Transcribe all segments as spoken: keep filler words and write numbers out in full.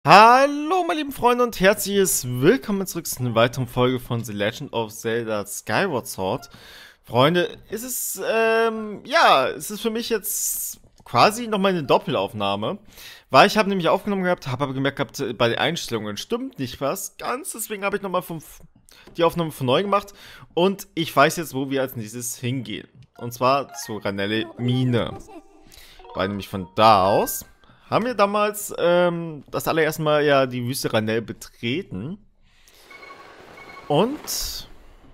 Hallo meine lieben Freunde und herzliches Willkommen zurück zu einer weiteren Folge von The Legend of Zelda Skyward Sword. Freunde, es ist, ähm, ja, es ist für mich jetzt quasi nochmal eine Doppelaufnahme, weil ich habe nämlich aufgenommen gehabt, habe aber gemerkt gehabt, bei den Einstellungen stimmt nicht was ganz, deswegen habe ich nochmal die Aufnahme von neu gemacht und ich weiß jetzt, wo wir als nächstes hingehen. Und zwar zur Ranelle Mine, weil nämlich von da aus haben wir damals ähm, das allererste Mal ja die Wüste Ranelle betreten. Und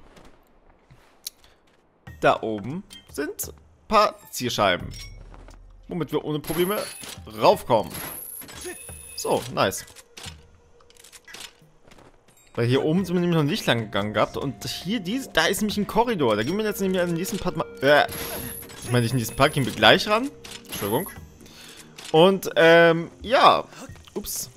da oben sind ein paar Zielscheiben, womit wir ohne Probleme raufkommen. So, nice. Weil hier oben sind wir nämlich noch nicht lang gegangen gehabt. Und hier, dies, da ist nämlich ein Korridor. Da gehen wir jetzt nämlich an den nächsten Part mal. Äh, ich meine, nicht in diesen Part gehen wir gleich ran. Entschuldigung. Und, ähm, ja. Ups.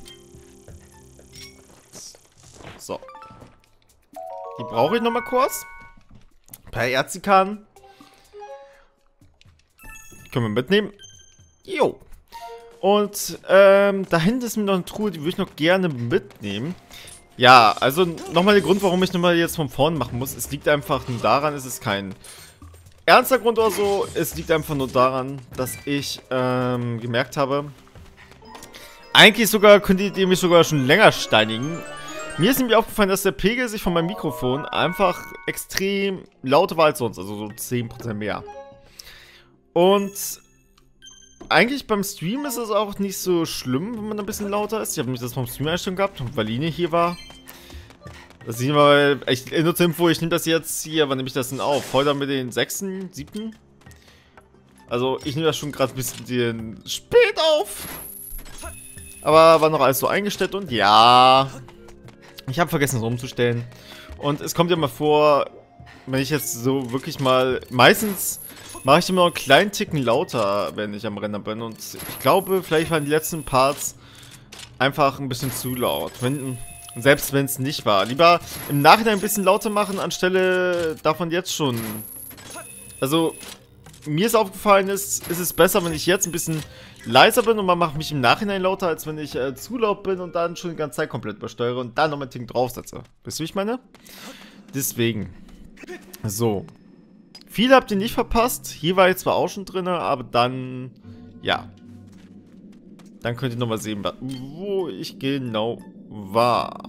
So. Die brauche ich nochmal kurz. Ein paar Erzikan. Können wir mitnehmen. Jo. Und, ähm, da hinten ist mir noch eine Truhe, die würde ich noch gerne mitnehmen. Ja, also nochmal der Grund, warum ich nochmal jetzt von vorn machen muss. Es liegt einfach nur daran, es ist kein ernster Grund oder so, es liegt einfach nur daran, dass ich ähm, gemerkt habe, eigentlich sogar könntet ihr mich sogar schon länger steinigen. Mir ist nämlich aufgefallen, dass der Pegel sich von meinem Mikrofon einfach extrem lauter war als sonst, also so zehn Prozent mehr. Und eigentlich beim Stream ist es auch nicht so schlimm, wenn man ein bisschen lauter ist. Ich habe nämlich das vom Stream-Einstellung gehabt, weil Line hier war. Das ist mal echt nur zur Info, ich nehme das jetzt hier, wann nehme ich das denn auf? Heute haben wir den sechsten, siebten Also ich nehme das schon gerade ein bisschen spät auf. Aber war noch alles so eingestellt und ja. Ich habe vergessen es umzustellen. Und es kommt ja mal vor, wenn ich jetzt so wirklich mal... Meistens mache ich immer noch einen kleinen Ticken lauter, wenn ich am Rennen bin. Und ich glaube, vielleicht waren die letzten Parts einfach ein bisschen zu laut. Wenn... Selbst wenn es nicht war. Lieber im Nachhinein ein bisschen lauter machen, anstelle davon jetzt schon. Also, mir ist aufgefallen, ist, ist es besser, wenn ich jetzt ein bisschen leiser bin und man macht mich im Nachhinein lauter, als wenn ich äh, zu laut bin und dann schon die ganze Zeit komplett übersteuere und dann nochmal ein Tick draufsetze. Wisst ihr, wie ich meine? Deswegen. So. Viel habt ihr nicht verpasst. Hier war ich zwar auch schon drin, aber dann, ja. Dann könnt ihr nochmal sehen, wo ich genau war.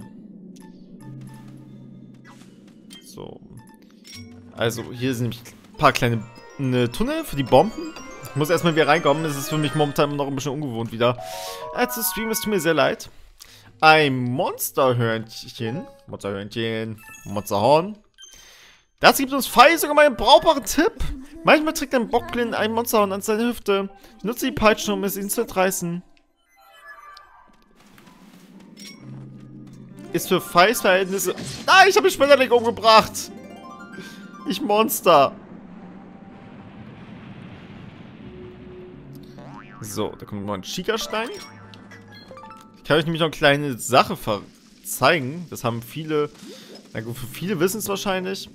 So. Also, hier sind nämlich ein paar kleine ne, Tunnel für die Bomben. Ich muss erstmal wieder reinkommen. Es ist für mich momentan noch ein bisschen ungewohnt wieder. Äh, zu streamen, es tut mir sehr leid. Ein Monsterhörnchen. Monsterhörnchen. Monsterhorn. Das gibt uns Pfeil sogar mal einen brauchbaren Tipp. Manchmal trägt ein Bockblind ein Monsterhorn an seine Hüfte. Nutze die Peitsche, um es ihn zu entreißen. Ist für Feis Verhältnisse... Nein, ich habe den Schmetterling umgebracht! Ich Monster! So, da kommt noch ein Schickerstein. Ich kann euch nämlich noch eine kleine Sache zeigen. Das haben viele... Na gut, für viele wissen es wahrscheinlich.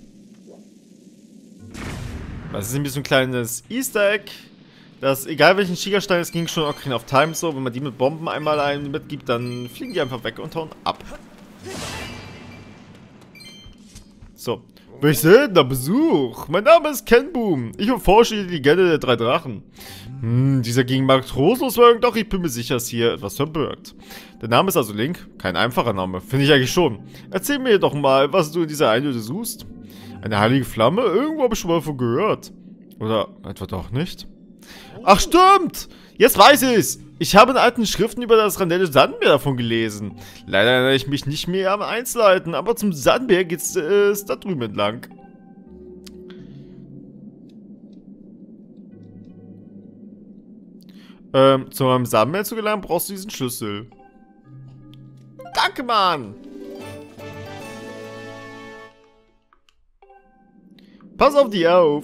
Das ist nämlich so ein kleines Easter Egg. Das, egal welchen Schickerstein, es ging schon Ocarina of Time so, wenn man die mit Bomben einmal einen mitgibt, dann fliegen die einfach weg und hauen ab. So. Welch seltener Besuch. Mein Name ist Ken Boom. Ich erforsche die Legende der drei Drachen. Hm, dieser gegen mag trostlos wirken, doch ich bin mir sicher, dass hier etwas verbirgt. Der Name ist also Link. Kein einfacher Name. Finde ich eigentlich schon. Erzähl mir doch mal, was du in dieser Einöde suchst. Eine heilige Flamme? Irgendwo habe ich schon mal davon gehört. Oder etwa doch nicht? Ach stimmt! Jetzt weiß ich's! Ich habe in alten Schriften über das Ranelle Sandmeer davon gelesen. Leider erinnere ich mich nicht mehr am Einzelheiten, aber zum Sandmeer geht's äh, da drüben entlang. Ähm, zu meinem Sandmeer zu gelangen, brauchst du diesen Schlüssel. Danke, Mann! Pass auf die auf!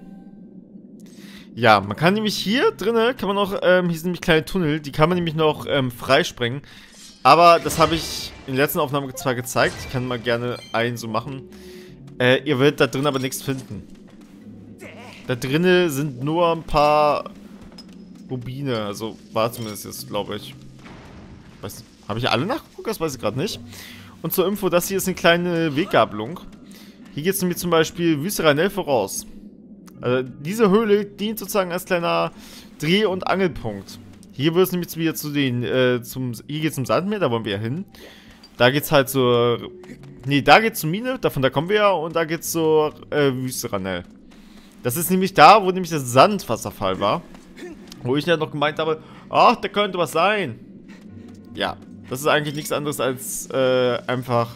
Ja, man kann nämlich hier drinnen, kann man noch, ähm, hier sind nämlich kleine Tunnel, die kann man nämlich noch ähm, freisprengen. Aber das habe ich in der letzten Aufnahme zwar gezeigt, ich kann mal gerne einen so machen. Äh, ihr werdet da drin aber nichts finden. Da drinnen sind nur ein paar Rubine, also war zumindest jetzt, glaube ich. Weiß nicht. Habe ich alle nachgeguckt? Das weiß ich gerade nicht. Und zur Info, das hier ist eine kleine Weggabelung. Hier geht es nämlich zum Beispiel Wüste Ranel voraus. Also diese Höhle dient sozusagen als kleiner Dreh- und Angelpunkt. Hier wird es nämlich wieder zu den, äh, zum, hier geht es zum Sandmeer, da wollen wir ja hin. Da geht's halt zur, nee, da geht's zur Mine, davon da kommen wir ja, und da geht's zur äh, Wüste Ranel. Das ist nämlich da, wo nämlich das Sandwasserfall war. Wo ich ja noch gemeint habe, ach, da könnte was sein. Ja, das ist eigentlich nichts anderes als äh, einfach...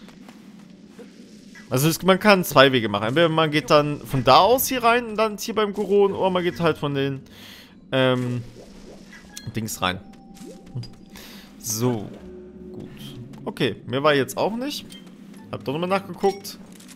Also es, man kann zwei Wege machen. Entweder man geht dann von da aus hier rein und dann hier beim Goron, oder man geht halt von den ähm, Dings rein. So, gut. Okay, mehr war jetzt auch nicht. Hab doch nochmal nachgeguckt.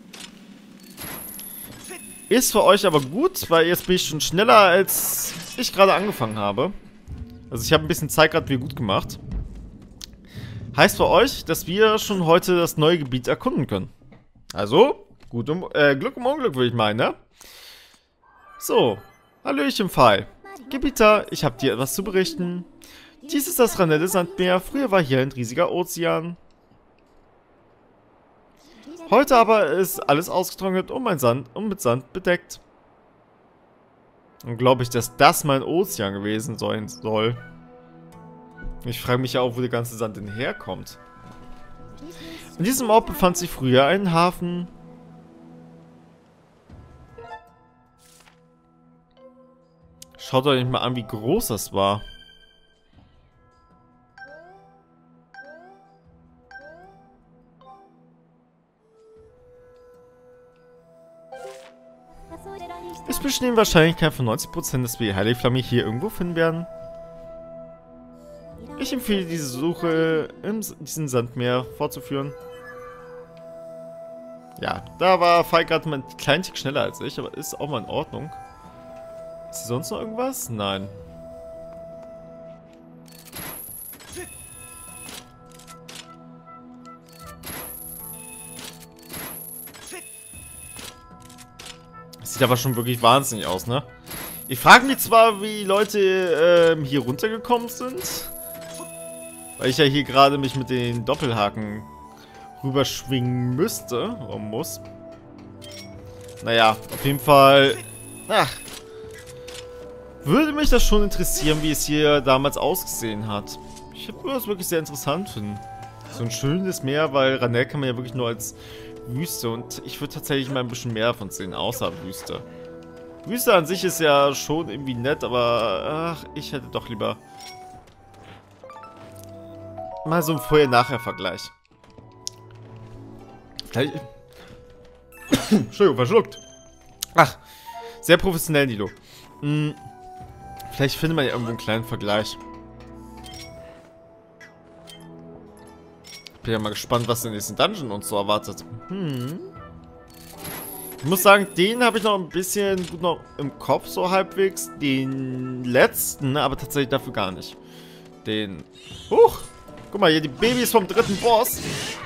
Ist für euch aber gut, weil jetzt bin ich schon schneller, als ich gerade angefangen habe. Also ich habe ein bisschen Zeit gerade wieder gut gemacht. Heißt für euch, dass wir schon heute das neue Gebiet erkunden können. Also, gut um, äh, Glück um Unglück, würde ich meinen, ne? So, hallöchen, Pfeil. Gebieter, ich habe dir etwas zu berichten. Dies ist das Ranelle Sandmeer. Früher war hier ein riesiger Ozean. Heute aber ist alles ausgetrocknet und mein Sand und mit Sand bedeckt. Und glaube ich, dass das mein Ozean gewesen sein soll. Ich frage mich ja auch, wo der ganze Sand denn herkommt. In diesem Ort befand sich früher ein Hafen. Schaut euch mal an, wie groß das war. Es besteht die Wahrscheinlichkeit von neunzig Prozent, dass wir die Heiligflamme hier irgendwo finden werden. Ich empfehle diese Suche in diesem Sandmeer fortzuführen. Ja, da war Falk gerade mal ein klein Tick schneller als ich, aber ist auch mal in Ordnung. Ist hier sonst noch irgendwas? Nein. Das sieht aber schon wirklich wahnsinnig aus, ne? Ich frage mich zwar, wie die Leute ähm, hier runtergekommen sind. Weil ich ja hier gerade mich mit den Doppelhaken rüberschwingen müsste. Oder muss. Naja, auf jeden Fall. Ach. Würde mich das schon interessieren, wie es hier damals ausgesehen hat. Ich würde das wirklich sehr interessant finden. So ein schönes Meer, weil Ranel kann man ja wirklich nur als Wüste. Und ich würde tatsächlich mal ein bisschen mehr davon sehen, außer Wüste. Wüste an sich ist ja schon irgendwie nett, aber ach, ich hätte doch lieber mal so ein Vorher-Nachher-Vergleich. Vielleicht... Entschuldigung, verschluckt. Ach, sehr professionell, Nilo. Hm, vielleicht findet man ja irgendwo einen kleinen Vergleich. Bin ja mal gespannt, was in den nächsten Dungeon uns so erwartet. Hm. Ich muss sagen, den habe ich noch ein bisschen gut noch im Kopf, so halbwegs. Den letzten, aber tatsächlich dafür gar nicht. Den... Huch! Guck mal, hier die Babys vom dritten Boss.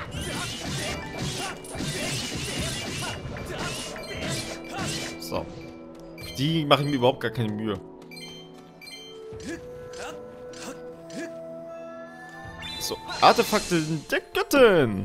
So. Die mache ich mir überhaupt gar keine Mühe. So, Artefakte der Göttin.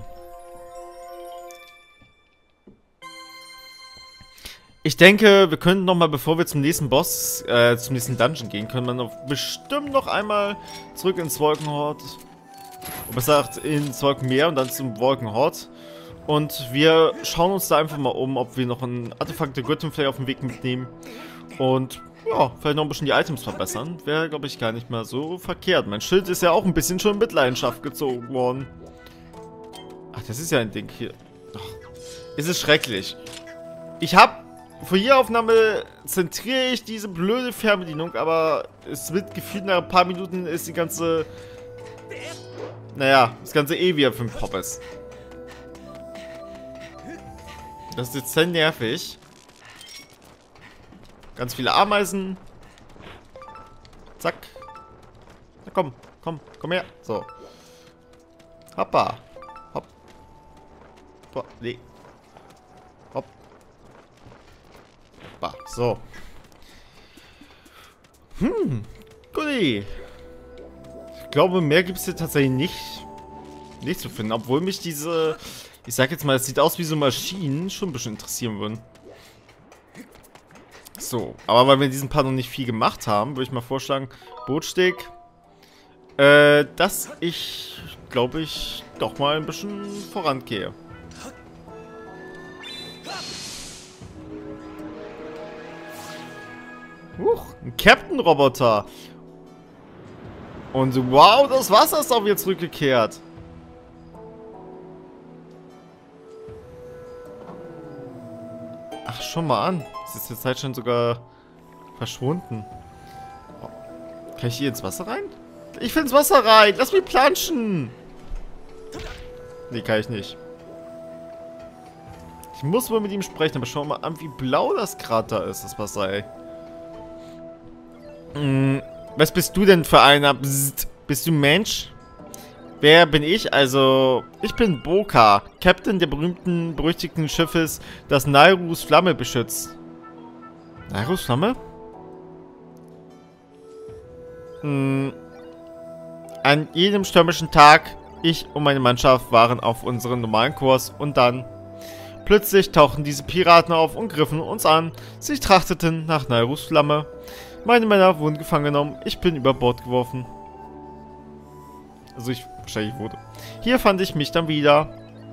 Ich denke, wir könnten noch mal, bevor wir zum nächsten Boss, äh, zum nächsten Dungeon gehen, können wir noch bestimmt noch einmal zurück ins Wolkenhort. Und besser gesagt, ins Wolkenmeer und dann zum Wolkenhort. Und wir schauen uns da einfach mal um, ob wir noch ein Artefakt der Göttin vielleicht auf dem Weg mitnehmen. Und ja, vielleicht noch ein bisschen die Items verbessern. Wäre, glaube ich, gar nicht mal so verkehrt. Mein Schild ist ja auch ein bisschen schon in Mitleidenschaft gezogen worden. Ach, das ist ja ein Ding hier. Ach, es ist schrecklich. Ich habe... Für jede Aufnahme zentriere ich diese blöde Fernbedienung, aber es wird gefühlt nach ein paar Minuten ist die ganze... Naja, das ganze eh wieder für den Poppes. Das ist jetzt sehr nervig. Ganz viele Ameisen. Zack. Na komm, komm, komm her. So. Hoppa. Hopp. Boah, nee. Hopp. Hoppa. So. Hm. Guti. Ich glaube, mehr gibt es hier tatsächlich nicht nicht zu finden. Obwohl mich diese, ich sag jetzt mal, es sieht aus wie so Maschinen, schon ein bisschen interessieren würden. So, aber weil wir in diesem Part noch nicht viel gemacht haben, würde ich mal vorschlagen, Bootsteg, äh, dass ich, glaube ich, doch mal ein bisschen vorangehe. Huch, ein Captain-Roboter. Und wow, das Wasser ist auch wieder zurückgekehrt. Ach, schon mal an. Es ist jetzt halt schon sogar verschwunden. Oh. Kann ich hier ins Wasser rein? Ich will ins Wasser rein. Lass mich planschen. Nee, kann ich nicht. Ich muss wohl mit ihm sprechen, aber schau mal an, wie blau das gerade da ist, das Wasser, ey. Hm, was bist du denn für einer? Psst. Bist du ein Mensch? Wer bin ich? Also, ich bin Boka, Captain der berühmten, berüchtigten Schiffes, das Nairus Flamme beschützt. Nairus Flamme? Hm. An jedem stürmischen Tag, ich und meine Mannschaft waren auf unserem normalen Kurs und dann... Plötzlich tauchten diese Piraten auf und griffen uns an. Sie trachteten nach Nairus Flamme. Meine Männer wurden gefangen genommen. Ich bin über Bord geworfen. Also ich wahrscheinlich wurde. Hier fand ich mich dann wieder.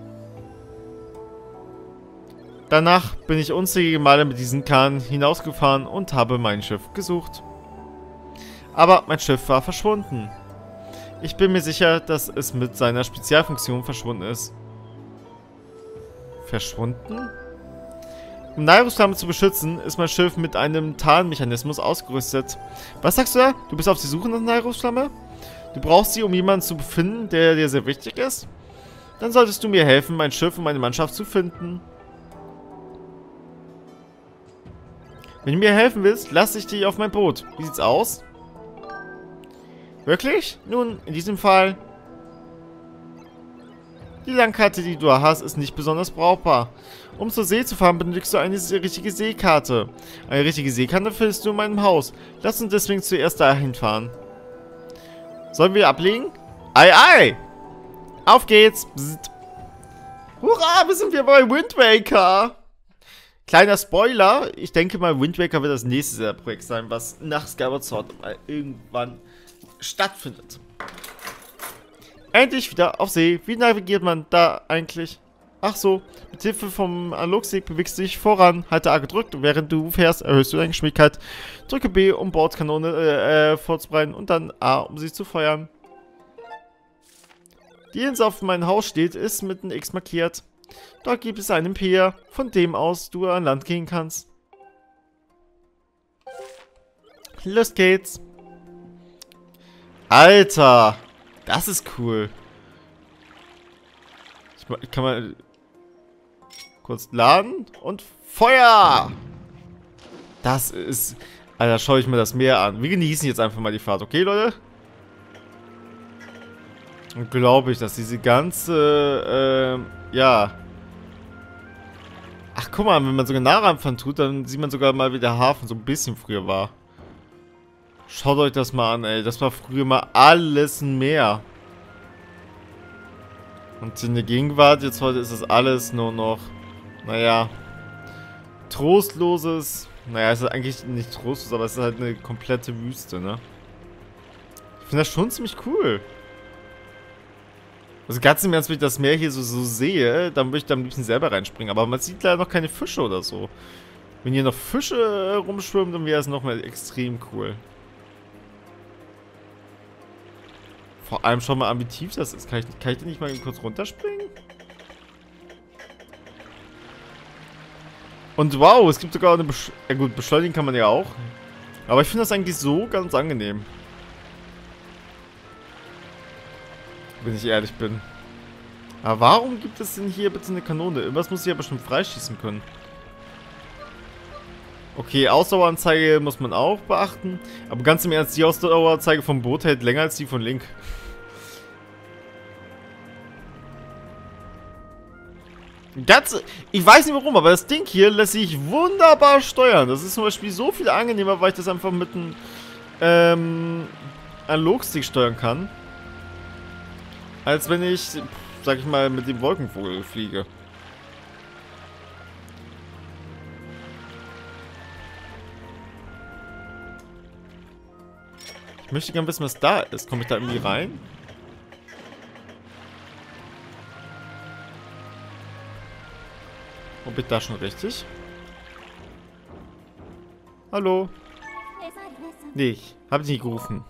Danach bin ich unzählige Male mit diesen Kahn hinausgefahren und habe mein Schiff gesucht. Aber mein Schiff war verschwunden. Ich bin mir sicher, dass es mit seiner Spezialfunktion verschwunden ist. Verschwunden? Um Nairus Flamme zu beschützen, ist mein Schiff mit einem Tarnmechanismus ausgerüstet. Was sagst du da? Du bist auf die Suche nach Nairus Flamme? Du brauchst sie, um jemanden zu finden, der dir sehr wichtig ist? Dann solltest du mir helfen, mein Schiff und meine Mannschaft zu finden. Wenn du mir helfen willst, lasse ich dich auf mein Boot. Wie sieht's aus? Wirklich? Nun, in diesem Fall... Die Landkarte, die du hast, ist nicht besonders brauchbar. Um zur See zu fahren, benötigst du eine richtige Seekarte. Eine richtige Seekarte findest du in meinem Haus. Lass uns deswegen zuerst dahin fahren. Sollen wir ablegen? Ei, ei! Auf geht's! Psst. Hurra, wir sind wir bei Wind Waker! Kleiner Spoiler, ich denke mal, Wind Waker wird das nächste Projekt sein, was nach Skyward Sword irgendwann stattfindet. Endlich wieder auf See. Wie navigiert man da eigentlich? Ach so, mit Hilfe vom Analogstick bewegst du dich voran. Halte A gedrückt und während du fährst, erhöhst du deine Geschwindigkeit. Drücke B, um Bordkanone äh, äh, vorzubereiten und dann A, um sie zu feuern. Die Insel, auf meinem Haus steht, ist mit einem X markiert. Dort gibt es einen Pier, von dem aus du an Land gehen kannst. Los geht's. Alter, das ist cool. Ich, ich kann mal kurz laden und Feuer! Das ist... Alter, schaue ich mir das Meer an. Wir genießen jetzt einfach mal die Fahrt, okay, Leute? Und glaube ich, dass diese ganze, äh, ja... Ach, guck mal, wenn man sogar nah ranfahren tut, dann sieht man sogar mal, wie der Hafen so ein bisschen früher war. Schaut euch das mal an, ey. Das war früher mal alles ein Meer. Und in der Gegenwart, jetzt heute ist das alles nur noch, naja, trostloses. Naja, es ist eigentlich nicht trostlos, aber es ist halt eine komplette Wüste, ne? Ich finde das schon ziemlich cool. Also ganz im Ernst, wenn ich das Meer hier so, so sehe, dann würde ich da am liebsten selber reinspringen. Aber man sieht leider noch keine Fische oder so. Wenn hier noch Fische rumschwimmen, dann wäre es nochmal extrem cool. Vor allem schau mal an, wie tief das ist. Kann ich, kann ich denn nicht mal kurz runterspringen? Und wow, es gibt sogar eine Besch ja gut, beschleunigen kann man ja auch. Aber ich finde das eigentlich so ganz angenehm. Wenn ich ehrlich bin. Aber warum gibt es denn hier bitte eine Kanone? Irgendwas muss ich ja bestimmt freischießen können. Okay, Ausdaueranzeige muss man auch beachten. Aber ganz im Ernst, die Ausdaueranzeige vom Boot hält länger als die von Link. Ganz, ich weiß nicht warum, aber das Ding hier lässt sich wunderbar steuern. Das ist zum Beispiel so viel angenehmer, weil ich das einfach mit einem ähm, Analogstick steuern kann. als wenn ich, sag ich mal, mit dem Wolkenvogel fliege. Ich möchte gerne wissen, was da ist. Komme ich da irgendwie rein? Und bin ich da schon richtig? Hallo? Nee, ich habe dich nicht gerufen.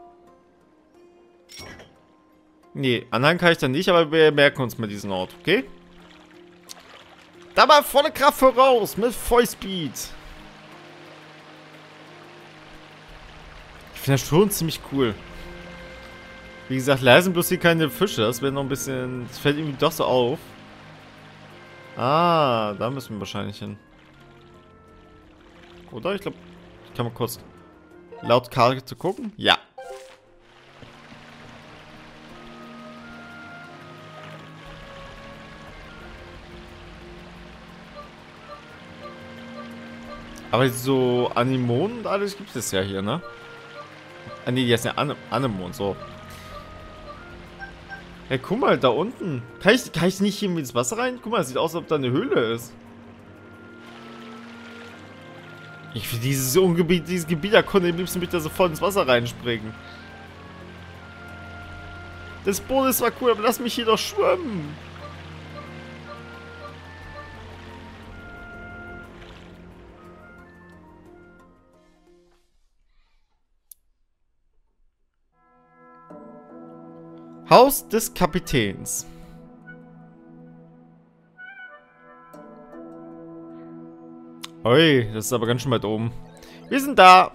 Nee, anhand kann ich dann nicht, aber wir merken uns mal diesen Ort, okay? Da mal volle Kraft voraus, mit Vollspeed. Ich finde das schon ziemlich cool. Wie gesagt, leider sind bloß hier keine Fische. Das wäre noch ein bisschen... Das fällt irgendwie doch so auf. Ah, da müssen wir wahrscheinlich hin. Oder? Ich glaube, ich kann mal kurz laut Karte gucken. Ja. Aber so Anemonen und alles gibt es ja hier, ne? Ah, ne, die heißen ja An Anemon, so. Hey, guck mal, da unten. Kann ich, kann ich nicht hier ins Wasser rein? Guck mal, das sieht aus, als ob da eine Höhle ist. Ich will dieses Ungebiet, dieses Gebiet erkunden, am liebsten möchte ich da sofort ins Wasser reinspringen. Das Boot ist zwar cool, aber lass mich hier doch schwimmen. Haus des Kapitäns. Ui, das ist aber ganz schön weit oben. Wir sind da.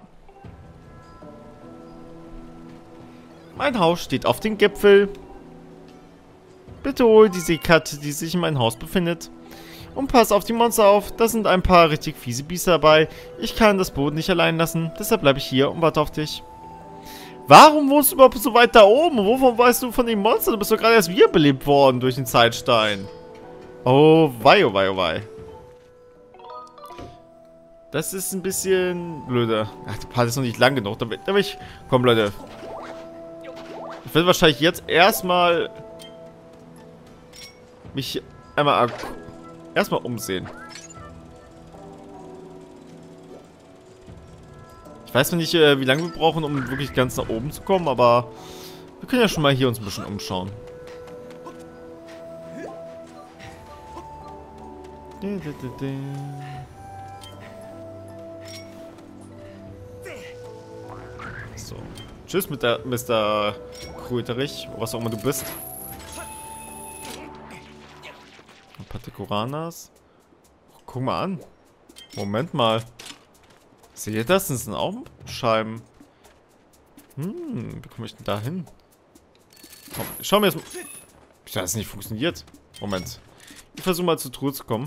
Mein Haus steht auf dem Gipfel. Bitte hol die Seekarte, die sich in meinem Haus befindet. Und pass auf die Monster auf. Da sind ein paar richtig fiese Biester dabei. Ich kann das Boot nicht allein lassen. Deshalb bleibe ich hier und warte auf dich. Warum wohnst du überhaupt so weit da oben? Wovon weißt du von den Monstern? Du bist doch gerade erst wiederbelebt worden durch den Zeitstein. Oh, wei, oh, wei, oh, wei. Das ist ein bisschen blöder. Ach, der Part ist noch nicht lang genug. Da will, da will ich... Komm, Leute. Ich werde wahrscheinlich jetzt erstmal... mich einmal... erstmal umsehen. Ich weiß noch nicht, wie lange wir brauchen, um wirklich ganz nach oben zu kommen, aber... wir können ja schon mal hier uns ein bisschen umschauen. So. Tschüss, mit der Mister Kröterich, was auch immer du bist. Ein paar Dekoranas. Guck mal an. Moment mal. Seht ihr das? Das sind auch Scheiben. Hm, wie komme ich denn da hin? Komm, schau mir jetzt mal. Wieso hat das nicht funktioniert? Moment. Ich versuche mal zur Truhe zu kommen.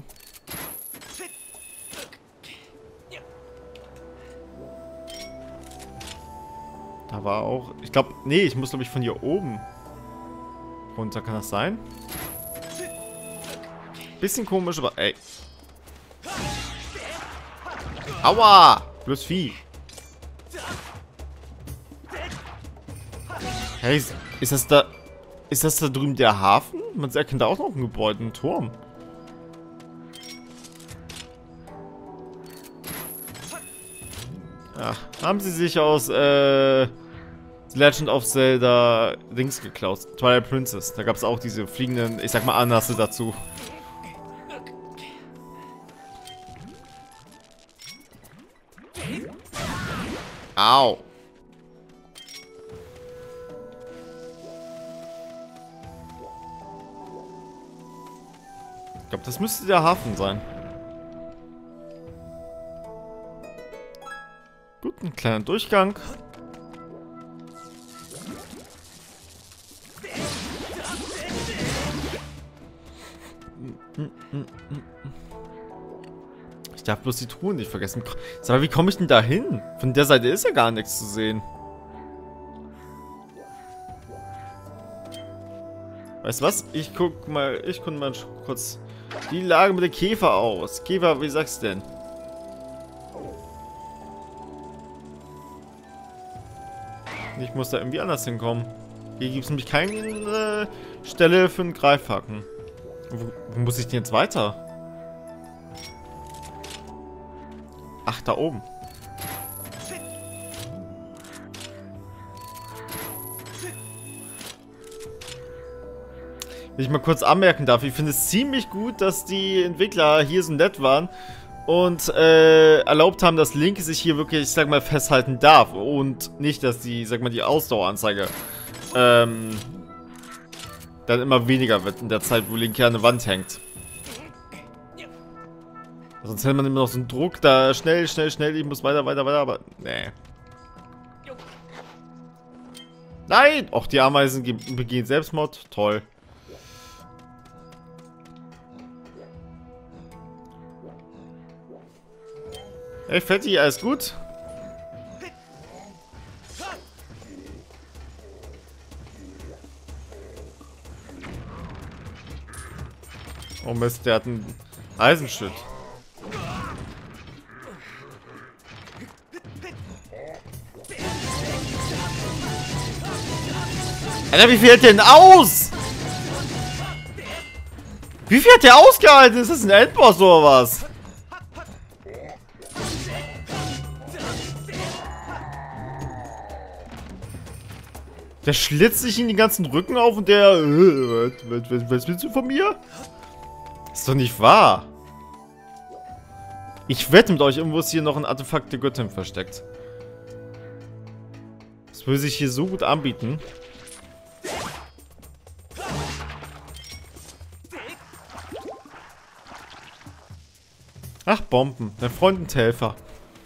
Da war auch... ich glaube... nee, ich muss glaube ich von hier oben runter. Kann das sein? Bisschen komisch, aber... ey. Aua! Blödes Vieh. Hey, ist das da... ist das da drüben der Hafen? Man erkennt da auch noch ein Gebäude, einen Turm. Ach, haben sie sich aus, äh... Legend of Zelda Dings geklaut. Twilight Princess. Da gab es auch diese fliegenden, ich sag mal, Anasse dazu. Au. Ich glaube, das müsste der Hafen sein. Gut, ein kleiner Durchgang. Ich darf bloß die Truhen nicht vergessen. Sag mal, wie komme ich denn da hin? Von der Seite ist ja gar nichts zu sehen. Weißt du was? Ich guck mal, ich guck mal kurz die Lage mit dem Käfer aus. Käfer, wie sagst du denn? Ich muss da irgendwie anders hinkommen. Hier gibt es nämlich keinen äh, Stelle für einen Greifhaken. Wo, wo muss ich denn jetzt weiter? Ach, da oben. Wenn ich mal kurz anmerken darf, ich finde es ziemlich gut, dass die Entwickler hier so nett waren und äh, erlaubt haben, dass Link sich hier wirklich, ich sag mal, festhalten darf und nicht, dass die, sag mal, die Ausdaueranzeige ähm, dann immer weniger wird in der Zeit, wo Link hier an der Wand hängt. Sonst hätte man immer noch so einen Druck, da schnell, schnell, schnell, ich muss weiter, weiter, weiter, aber nee. Nein! Och, die Ameisen begehen Selbstmord. Toll. Hey, Fetti, alles gut? Oh Mist, der hat einen Eisenschild. Alter, wie viel hält der denn aus? Wie viel hat der ausgehalten? Ist das ein Endboss oder was? Der schlitzt sich in den ganzen Rücken auf und der... Äh, was, was, was willst du von mir? Ist doch nicht wahr. Ich wette mit euch, irgendwo ist hier noch ein Artefakt der Göttin versteckt. Das würde sich hier so gut anbieten. Ach, Bomben. Dein Freund und Helfer.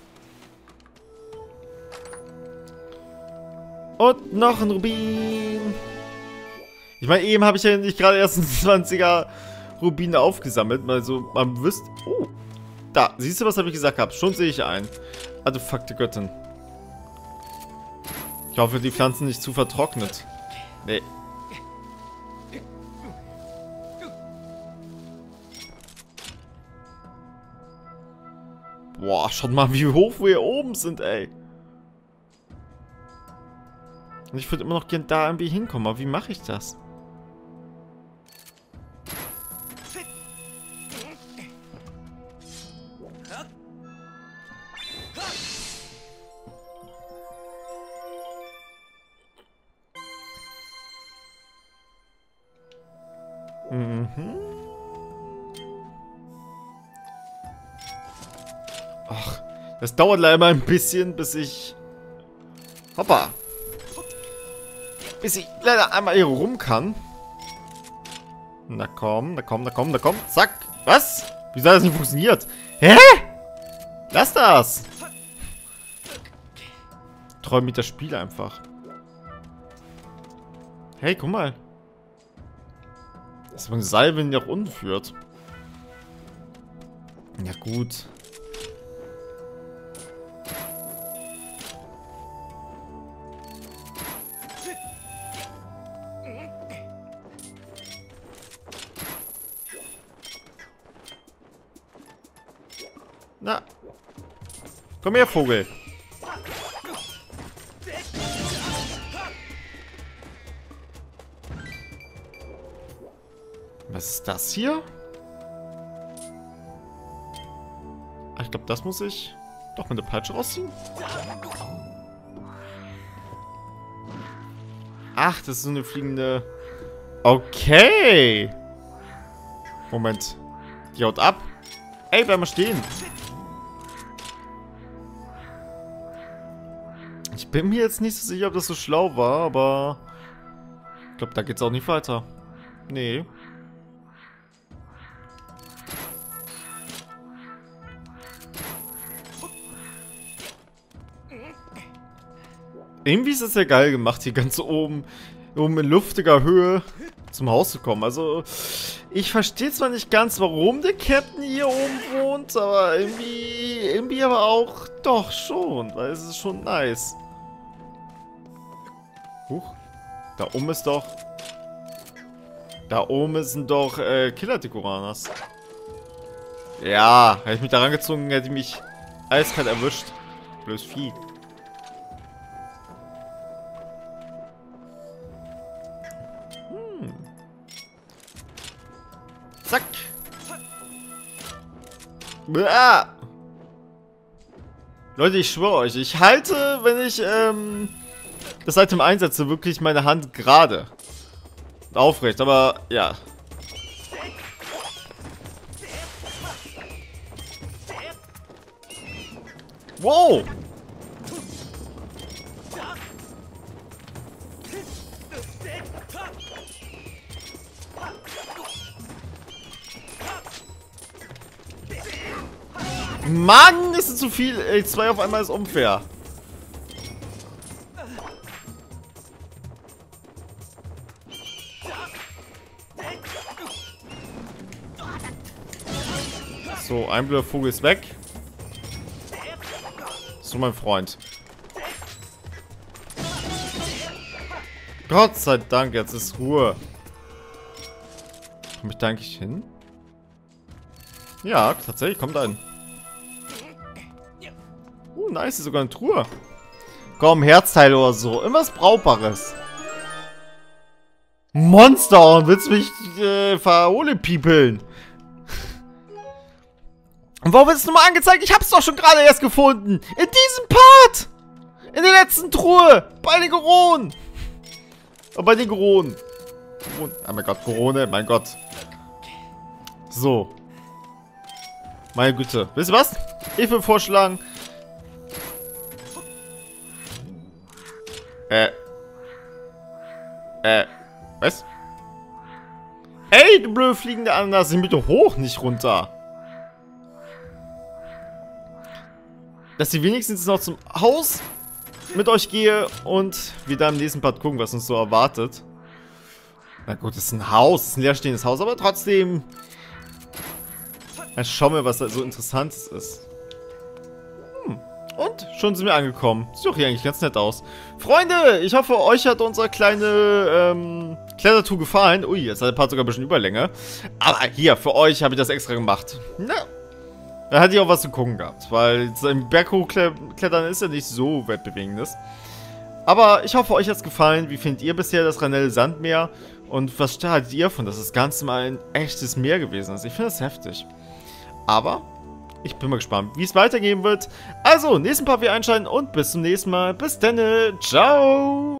Und noch ein Rubin. Ich meine, eben habe ich ja nicht gerade erst einen zwanziger Rubine aufgesammelt. Mal so, man wisst... Oh, da. Siehst du, was habe ich gesagt habe? Schon sehe ich ein. Artefakt der Göttin. Ich hoffe, die Pflanzen nicht zu vertrocknet. Nee. Boah, schaut mal, wie hoch wir oben sind, ey. Und ich würde immer noch gern da irgendwie hinkommen, aber wie mache ich das? Mhm. Ach, das dauert leider mal ein bisschen, bis ich... Hoppa! Bis ich leider einmal hier rum kann. Na komm, na komm, na komm, na komm. Zack. Was? Wieso hat das nicht funktioniert? Hä? Lass das! Träum mit das Spiel einfach. Hey, guck mal. Das ist eine Salve, die nach unten führt. Ja, gut. Na. Komm her, Vogel. Was ist das hier? Ah, ich glaube, das muss ich doch mit der Peitsche rausziehen. Ach, das ist so eine fliegende... Okay. Moment. Die haut ab. Ey, bleib mal stehen. Ich bin mir jetzt nicht so sicher, ob das so schlau war, aber... Ich glaube, da geht's auch nicht weiter. Nee. Irgendwie ist es ja geil gemacht, hier ganz oben, oben in luftiger Höhe zum Haus zu kommen. Also, ich verstehe zwar nicht ganz, warum der Captain hier oben wohnt, aber irgendwie, irgendwie aber auch doch schon, weil es ist schon nice. Huch, da oben ist doch, da oben sind doch äh, Killer-Dekoranas. Ja, hätte ich mich da rangezogen, hätte ich mich eiskalt erwischt. Blödes Vieh. Zack. Ah. Leute, ich schwöre euch, ich halte, wenn ich ähm, das Item einsetze, wirklich meine Hand gerade. Aufrecht, aber ja. Wow! Mann, ist es zu viel. Ey, zwei auf einmal ist unfair. So, ein blöder Vogel ist weg. So, mein Freund. Gott sei Dank, jetzt ist Ruhe. Komme ich da eigentlich hin? Ja, tatsächlich, kommt ein. Uh, nice, ist sogar eine Truhe. Komm, Herzteil oder so. Irgendwas Brauchbares. Monster, willst du mich äh, verhohlepiepeln? Und warum wird es nochmal angezeigt? Ich hab's doch schon gerade erst gefunden. In diesem Part. In der letzten Truhe. Bei den Goronen. Oh, bei den Goronen. Oh mein Gott, Gorone, mein Gott. So. Meine Güte. Wisst ihr was? Ich will vorschlagen. Äh. Äh. Was? Ey, du blöde fliegende Ananas, sieh bitte hoch, nicht runter. Dass ich wenigstens noch zum Haus mit euch gehe und wir da im nächsten Part gucken, was uns so erwartet. Na gut, es ist ein Haus, es ist ein leerstehendes Haus, aber trotzdem. Ja, schau mal, was da so Interessantes ist. Hm. Und schon sind wir angekommen. Sieht doch hier eigentlich ganz nett aus. Freunde, ich hoffe, euch hat unsere kleine ähm, Klettertour gefallen. Ui, jetzt hat der Part sogar ein bisschen Überlänge. Aber hier, für euch habe ich das extra gemacht. Na, da hatte ich auch was zu gucken gehabt, weil im Berg hochklettern ist ja nicht so weltbewegendes. Aber ich hoffe, euch hat es gefallen. Wie findet ihr bisher das Ranelle Sandmeer? Und was haltet ihr von, dass das Ganze mal ein echtes Meer gewesen ist? Ich finde das heftig. Aber ich bin mal gespannt, wie es weitergehen wird. Also, nächsten Part wieder einschalten und bis zum nächsten Mal. Bis dann. Ciao.